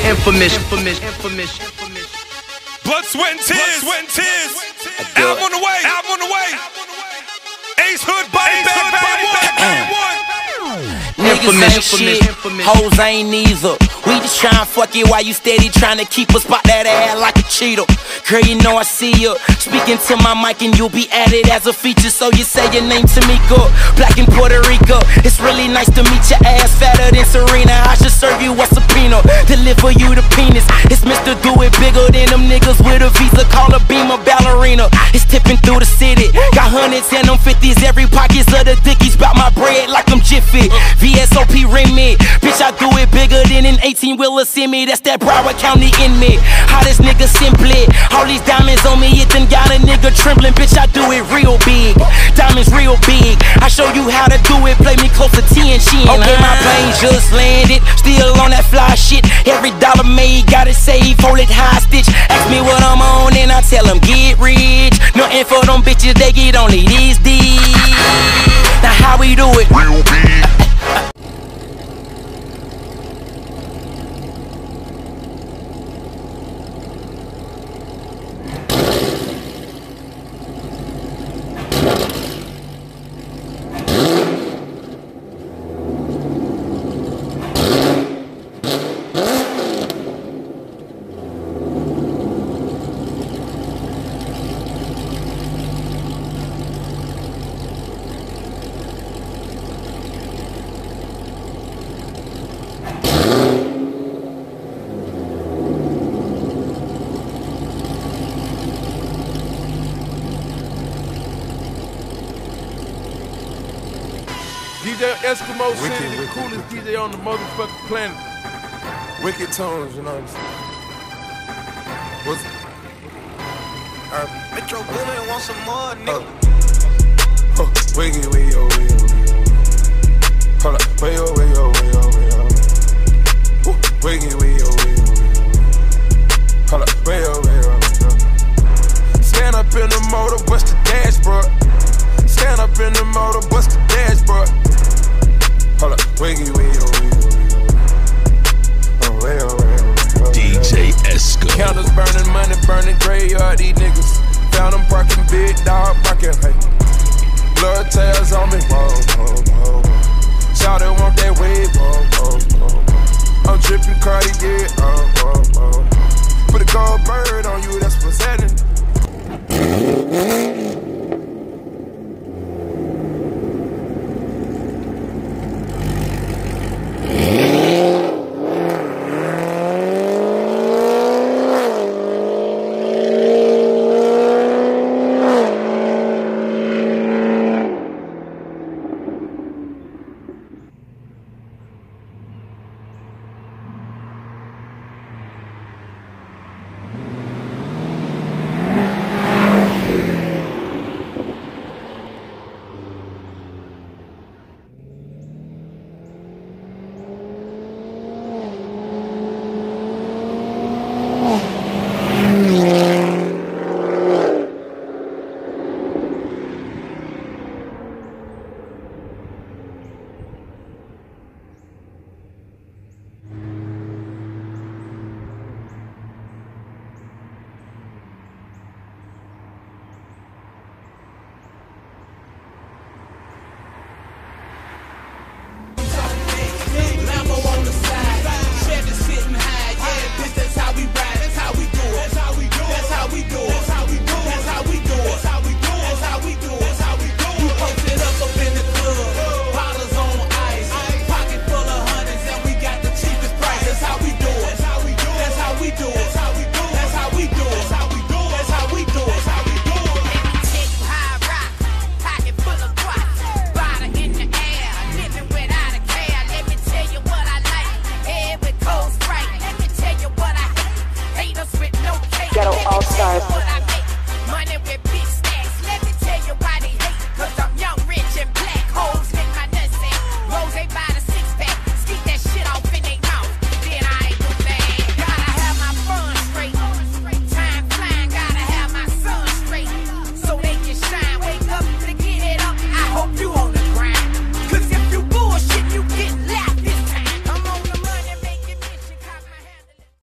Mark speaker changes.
Speaker 1: infamous.
Speaker 2: Blood, sweat, and tears. Album on the way. Ace Hood, body bag,
Speaker 3: Niggas ain't shit, hoes ain't neither. We just tryna fuck it while you steady tryna keep us spot that ass like a cheetah. Girl, you know I see you speaking to my mic and you'll be added as a feature. So you say your name Tamika, black in Puerto Rico. It's really nice to meet your ass fatter than Serena. I should serve you a subpoena, deliver you the penis. It's Mr. Do It bigger than them niggas with a visa. Call a beam a ballerina. It's tipping through the city. Got hundreds and them 50s. Every pockets of the dickies. Bout my bread like I'm Jiffy. VSOP remit. Bitch, I do it bigger than an 18-wheeler semi. That's that Broward County in me. Hottest nigga simply. All these diamonds on me, it done got a nigga trembling. Bitch, I do it real big. Diamonds real big. I show you how to do it. Play me close to 10 chin. Okay, my plane just landed. Still on that fly shit. Every dollar made, gotta save. Hold it hostage. Ask me what I'm on and I tell them get rich. Nothing for them bitches, they get only these D's. Now how we do it? Real big.
Speaker 4: DJ Eskimo City, the coolest DJ on the motherfucking planet.
Speaker 5: Wicked tones, you know what I'm saying? What's
Speaker 6: Metro Boomin want some more, nigga.
Speaker 5: Wiggy, hold up, way yo. Wiggy, hold up, way yo. Stand up in the motor, bust the dashboard. Stand up in the motor, bust the dashboard. Hold up, wiggy,
Speaker 2: DJ Esco.
Speaker 4: Counters burning, money burning, graveyard, these niggas. Found them parking, big dog barking, hey. Blood tails on me, whoa. Shout it, want that wave, whoa. I'm dripping Cartier, Put a gold bird on you, that's what's happening.